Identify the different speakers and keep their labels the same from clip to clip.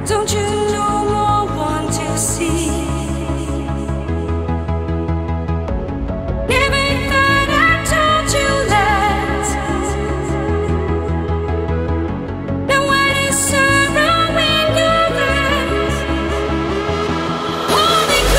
Speaker 1: Don't you no more want to see? Never thought I told you that. Now what is sorrow in your eyes? Hold me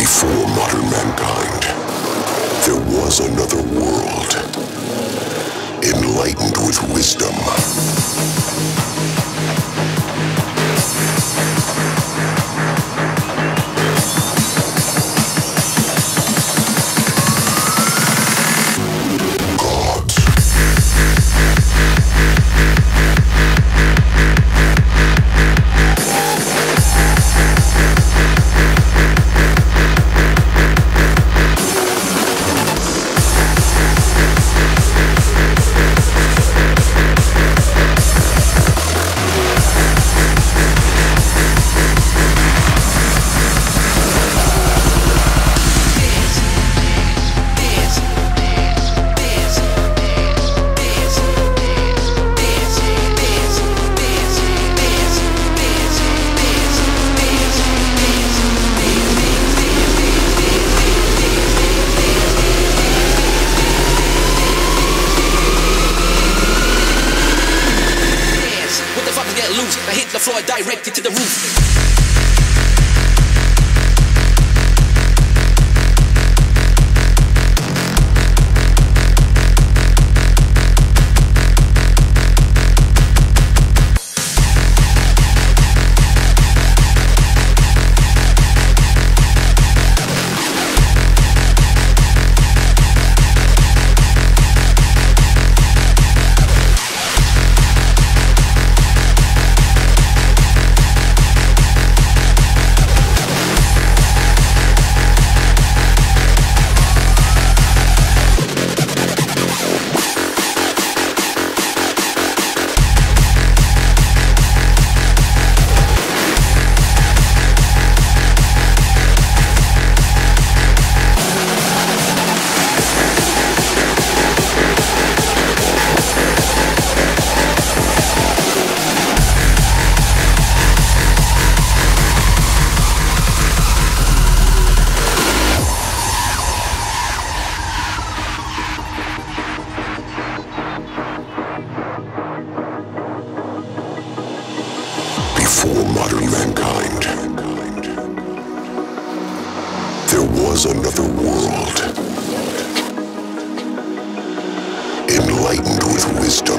Speaker 2: Before modern mankind, there was another world, enlightened with wisdom.
Speaker 3: I hit the floor directed to the roof.
Speaker 2: Before modern mankind, there was another world, enlightened with wisdom.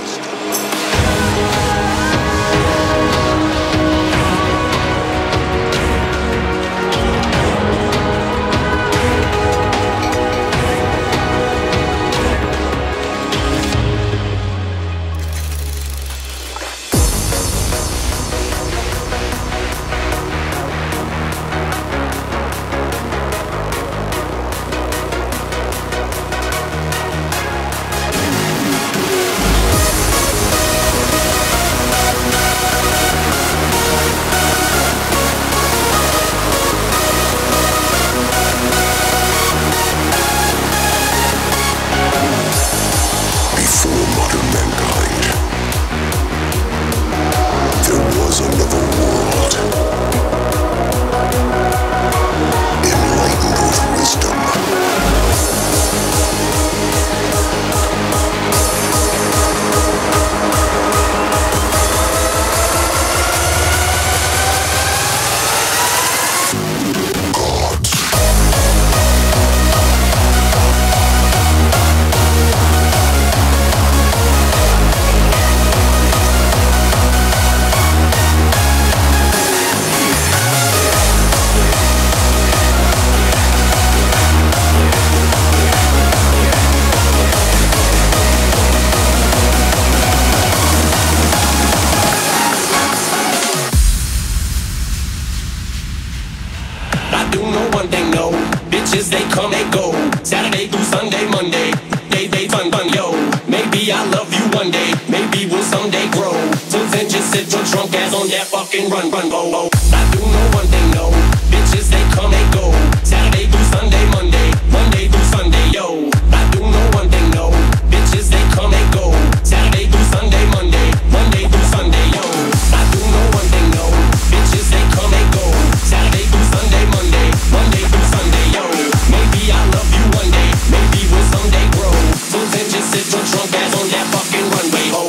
Speaker 3: Bitches, they come, they go. Saturday through Sunday, Monday. They fun, yo. Maybe I'll love you one day. Maybe we'll someday grow. Till then, just sit your drunk ass on that fucking run, oh. I do know one thing, no. Bitches, they come, they go. Saturday through Sunday, Monday. Monday through Sunday, yo. I do know one thing, no. Bitches, they come, they go. Saturday through Sunday, Monday. Monday through Sunday, yo. I do know one thing, no. Bitches, they come, they go. Saturday through Sunday, Monday. Monday through Sunday, yo. Maybe I'll love you one day. Maybe we'll someday grow. So then just sit your drunk ass on that fucking runway, ho.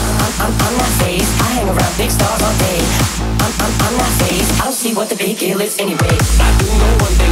Speaker 4: I'm not phased. I hang around big stars all day. I'm not phased. I don't see what the big deal is anyway.
Speaker 3: I do know one thing.